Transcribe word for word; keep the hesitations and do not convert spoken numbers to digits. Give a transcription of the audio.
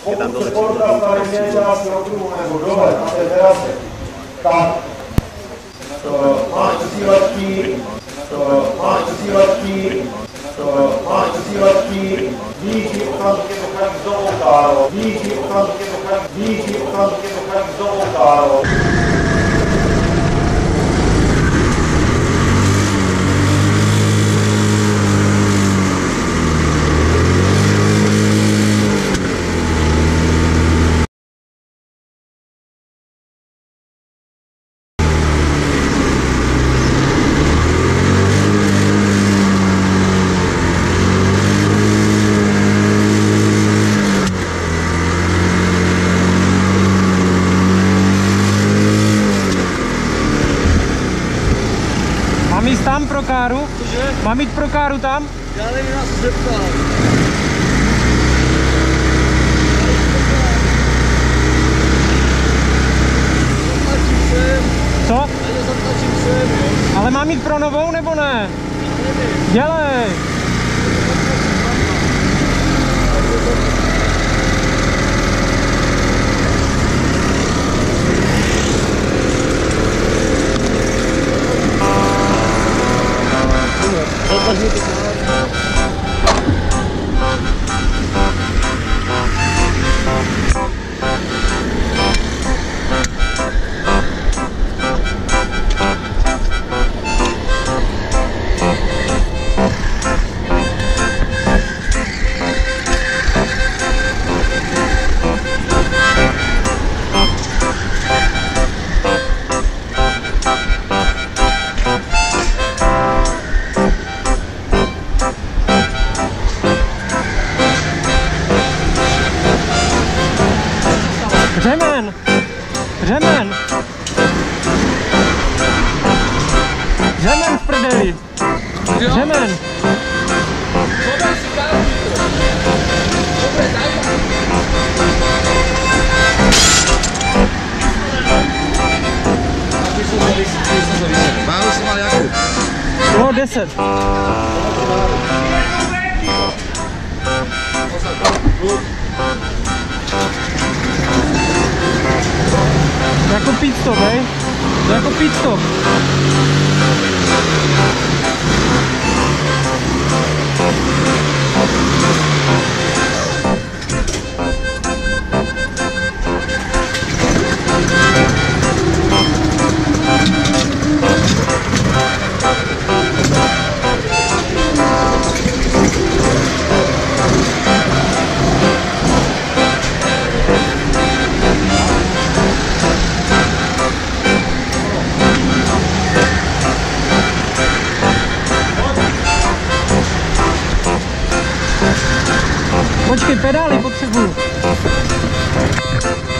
je tam dole tak máš cílečky, máš cílečky, máš cílečky, díky okamžitě dochází do oltáru, díky okamžitě dochází, díky okamžitě dochází do oltáru. Mám jít tam pro káru? Cože? Mám jít pro káru tam? Já nevím, já se zeptám. Zatlačím sem. Co? Já zatlačím sem, jo. Ale mám jít pro novou nebo ne? Nevím. Dělej! Remen! Remen! Remen v prdeli! Remen! Dobré si káru. Dobré, daj ho. Málo si mal jakub. No, deset. Jako pit stop, hej? Jako pit stop. Počkej, pedály potřebuju.